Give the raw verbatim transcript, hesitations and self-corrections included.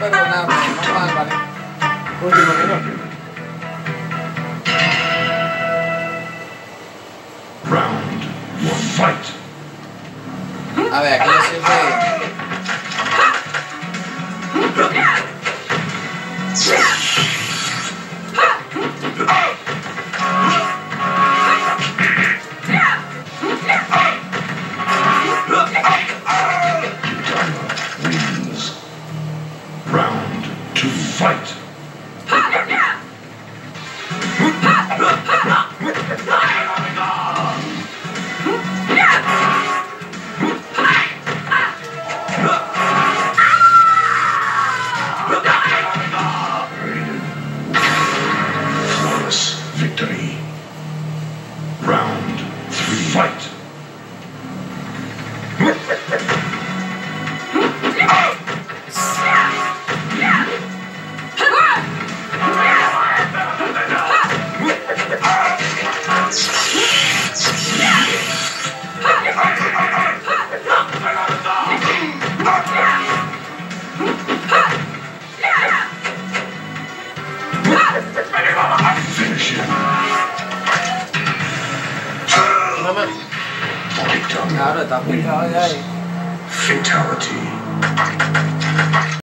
pero nada, más mal, vale. Último minuto. Round one, fight. A ver, aquí yo siempre... Wins. Round two, fight. Flawless victory. Round three, fight. Finish him. Mamá. Victor Claro, está picado de ahí. Fatality.